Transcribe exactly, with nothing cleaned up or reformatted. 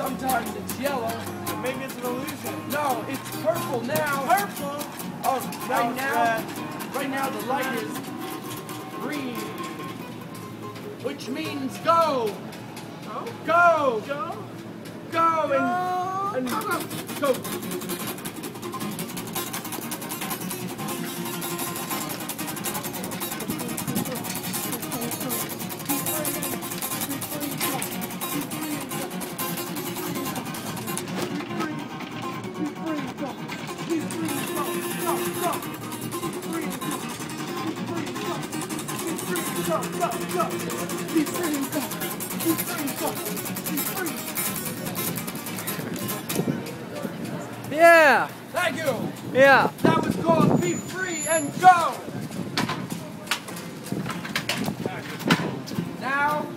Sometimes it's yellow. Maybe it's an illusion. No, it's purple now. Purple? Oh, right it's now, red. right now the light is green, which means go. Oh? Go. Go? Go and, and go. Go, go, go. Be free and go. Be free and go. Be free. Yeah. Thank you. Yeah. That was called Be Free and Go. Now